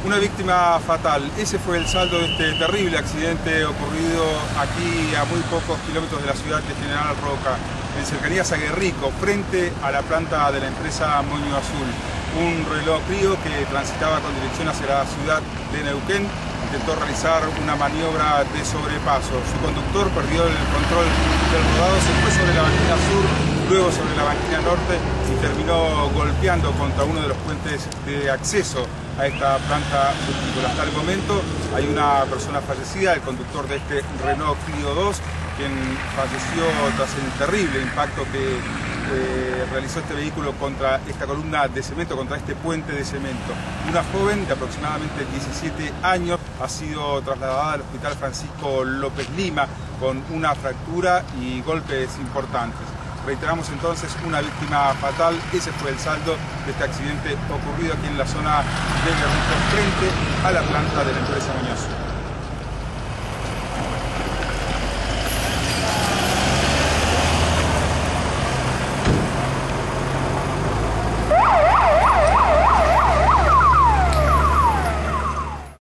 Una víctima fatal. Ese fue el saldo de este terrible accidente ocurrido aquí a muy pocos kilómetros de la ciudad de General Roca, en cercanías a Guerrico, frente a la planta de la empresa Moño Azul. Un reloj Clio que transitaba con dirección hacia la ciudad de Neuquén intentó realizar una maniobra de sobrepaso. Su conductor perdió el control del rodado, se fue sobre la banquina sur, luego sobre la banquina norte y terminó golpeando contra uno de los puentes de acceso a esta planta fructícola. Hasta el momento hay una persona fallecida, el conductor de este Renault Clio 2, quien falleció tras el terrible impacto que realizó este vehículo contra esta columna de cemento, contra este puente de cemento. Una joven de aproximadamente 17 años ha sido trasladada al Hospital Francisco López Lima con una fractura y golpes importantes. Reiteramos entonces, una víctima fatal. Ese fue el saldo de este accidente ocurrido aquí en la zona de Guerrico, frente a la planta de la empresa Moño Azul.